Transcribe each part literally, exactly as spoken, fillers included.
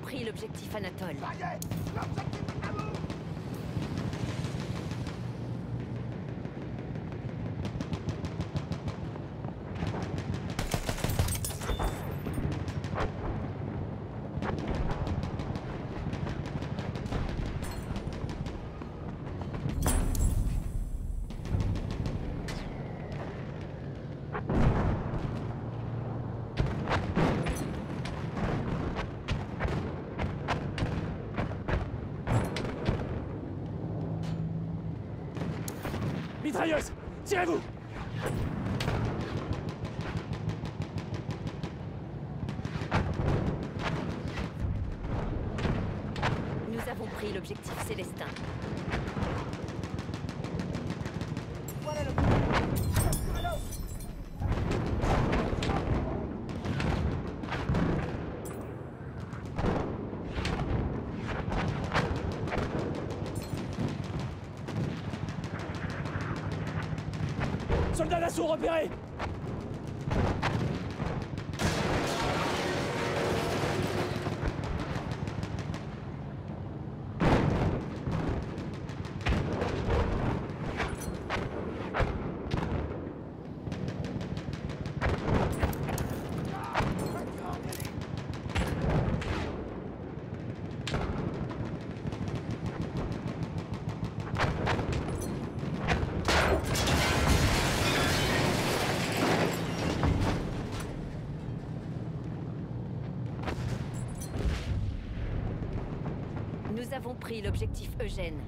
pris l'objectif Anatole. Ça y est, l'objectif est à vous. Mitrailleuse! Tirez-vous! Nous avons pris l'objectif Célestin. Voilà le coup. Soldats d'assaut repérés! Nous avons pris l'objectif Eugène.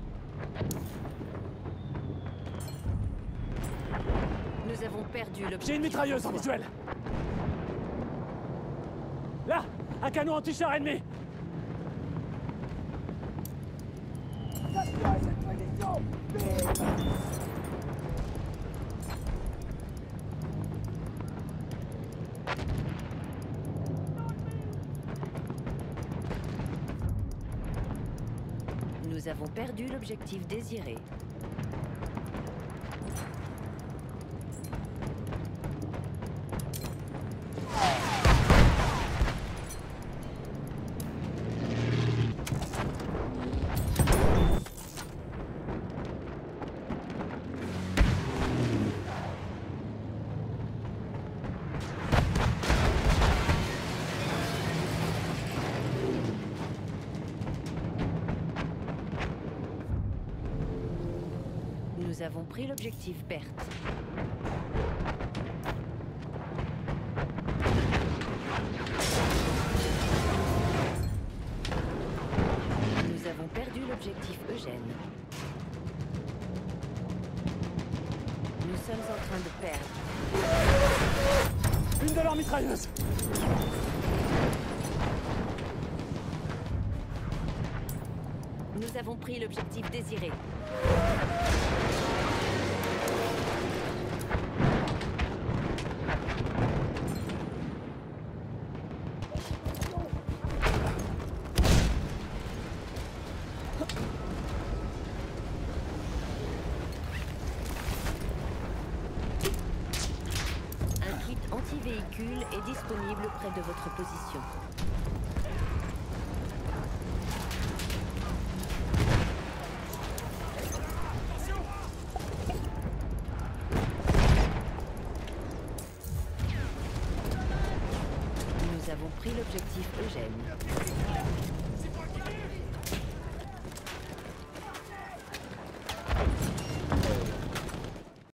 Nous avons perdu l'objectif... J'ai une mitrailleuse en visuel! Là! Un canon anti-char ennemi! Capturez cette position. Vite. Nous avons perdu l'objectif désiré. Nous avons pris l'objectif Berthe. Nous avons perdu l'objectif Eugène. Nous sommes en train de perdre. Une de leurs mitrailleuses! Nous avons pris l'objectif désiré. Un kit anti-véhicule est disponible près de votre position. Nous avons pris l'objectif Eugène.